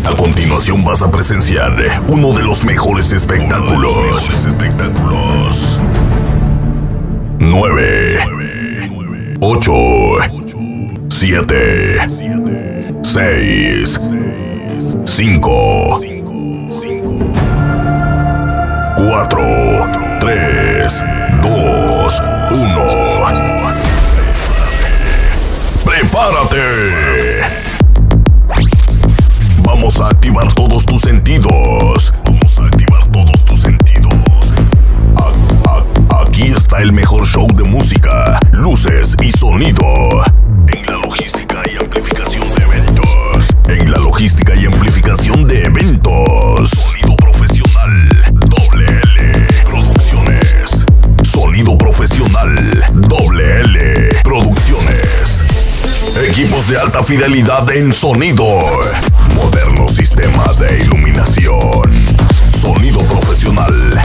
A continuación vas a presenciar uno de los mejores espectáculos. 9, 8, 7, 6, 5, 4, 3, 2, 1. ¡Prepárate! Vamos a activar todos tus sentidos. Aquí está el mejor show de música, luces y sonido. En la logística y amplificación de eventos. Sonido profesional WL Producciones. Sonido profesional WL Producciones. Equipos de alta fidelidad en sonido. Moderno sistema de iluminación. Sonido profesional